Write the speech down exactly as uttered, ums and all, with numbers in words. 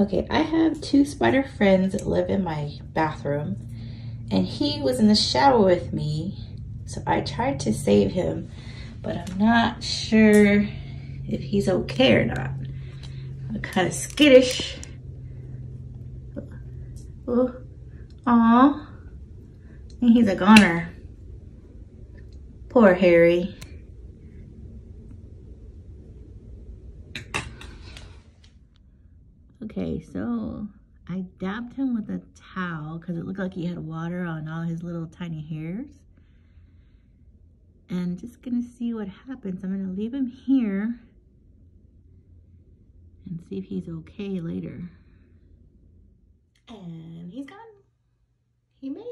Okay, I have two spider friends that live in my bathroom, and he was in the shower with me, so I tried to save him, but I'm not sure if he's okay or not. I'm kind of skittish. Oh, aw, and he's a goner. Poor Harry. Okay, so I dabbed him with a towel because it looked like he had water on all his little tiny hairs. And just gonna see what happens. I'm gonna leave him here and see if he's okay later. And he's gone. He made